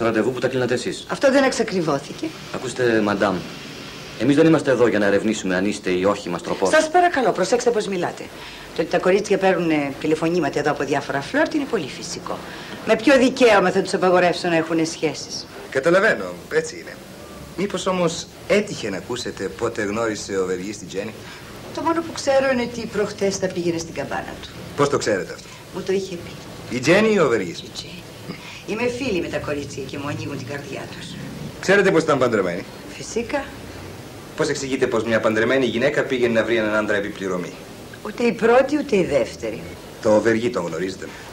Ραντεβού που τα κλείνατε εσείς. Αυτό δεν εξακριβώθηκε. Ακούστε, μαντάμ. Εμείς δεν είμαστε εδώ για να ερευνήσουμε αν είστε ή όχι μαστροπός. Σας παρακαλώ, προσέξτε πώς μιλάτε. Το ότι τα κορίτσια παίρνουν τηλεφωνήματα εδώ από διάφορα φλόρτ είναι πολύ φυσικό. Με ποιο δικαίωμα θα τους απαγορεύσω να έχουν σχέσεις? Καταλαβαίνω, έτσι είναι. Μήπως όμως έτυχε να ακούσετε πότε γνώρισε ο Βεργής την Τζέννη? Το μόνο που ξέρω είναι ότι προχτές τα πήγαινε στην καμπάνα του. Πώς το ξέρετε αυτό? Μου το είχε πει. Η Τζέννη ή ο Βεργής? Η Τζέννη. Είμαι φίλη με τα κορίτσια και μου ανοίγουν την καρδιά τους. Ξέρετε πως ήταν παντρεμένη? Φυσικά. Πώς εξηγείτε πως μια παντρεμένη γυναίκα πήγαινε να βρει έναν άντρα επιπληρωμή? Ούτε η πρώτη ούτε η δεύτερη. Το Βεργή τον γνωρίζετε?